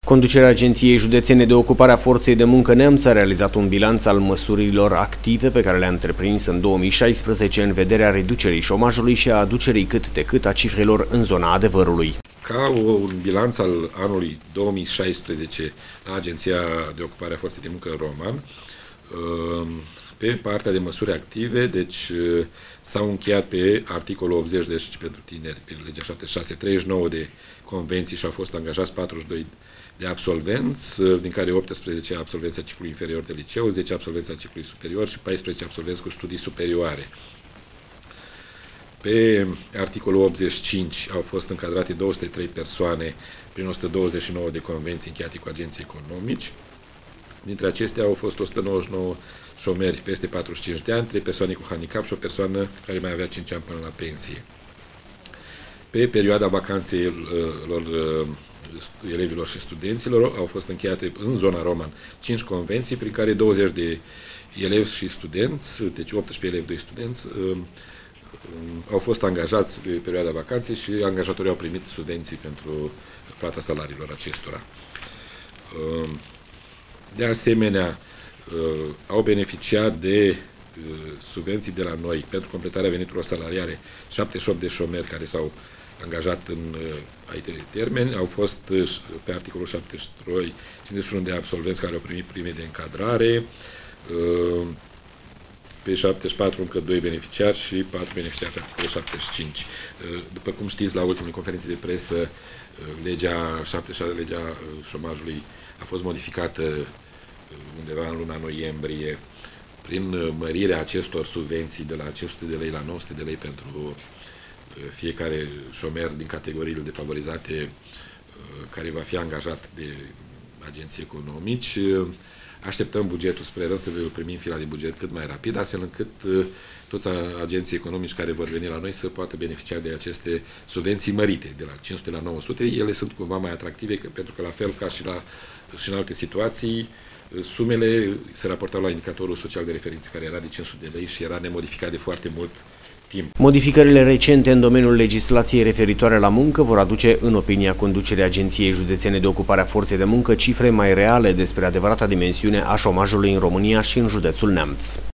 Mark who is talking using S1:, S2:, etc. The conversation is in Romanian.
S1: Conducerea Agenției Județene de Ocupare a Forței de Muncă Neamț a realizat un bilanț al măsurilor active pe care le-a întreprins în 2016 în vederea reducerii șomajului și a aducerii cât de cât a cifrelor în zona adevărului.
S2: Ca un bilanț al anului 2016 la Agenția de Ocupare a Forței de Muncă Roman, pe partea de măsuri active, deci s-au încheiat pe articolul 80, deci pentru tineri, pe legea 76, 39 de convenții și au fost angajați 42 de absolvenți, din care 18 absolvenți a ciclului inferior de liceu, 10 absolvenți a ciclului superior și 14 absolvenți cu studii superioare. Pe articolul 85 au fost încadrate 203 persoane prin 129 de convenții încheiate cu agenții economici. Dintre acestea au fost 199 șomeri peste 45 de ani, 3 persoane cu handicap și o persoană care mai avea 5 ani până la pensie. Pe perioada vacanțelor elevilor și studenților au fost încheiate în zona Roman 5 convenții, prin care 20 de elevi și studenți, deci 18 elevi, 2 studenți, au fost angajați pe perioada vacanței și angajatorii au primit studenții pentru plata salariilor acestora. De asemenea, au beneficiat de subvenții de la noi pentru completarea veniturilor salariare 78 de șomeri care s-au angajat în termeni. Au fost pe articolul 72 51 de absolvenți care au primit prime de încadrare, pe 74 încă 2 beneficiari și 4 beneficiari pe articolul 75. După cum știți, la ultimele conferințe de presă, legea 76, legea șomajului, a fost modificată undeva în luna noiembrie prin mărirea acestor subvenții de la 500 de lei la 900 de lei pentru fiecare șomer din categoriile defavorizate care va fi angajat de agenții economici. Așteptăm bugetul, sperăm să primim fila de buget cât mai rapid, astfel încât toți agenții economici care vor veni la noi să poată beneficia de aceste subvenții mărite, de la 500 la 900. Ele sunt cumva mai atractive, pentru că la fel ca și în alte situații, sumele se raportau la indicatorul social de referință, care era de 500 de lei și era nemodificat de foarte mult timp.
S1: Modificările recente în domeniul legislației referitoare la muncă vor aduce, în opinia conducerii Agenției Județene de Ocupare a Forței de Muncă, cifre mai reale despre adevărata dimensiune a șomajului în România și în județul Neamț.